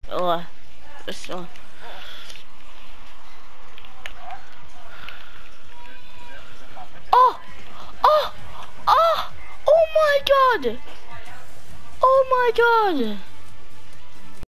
Oh, this one. Oh, oh, oh, oh my God! Oh my God!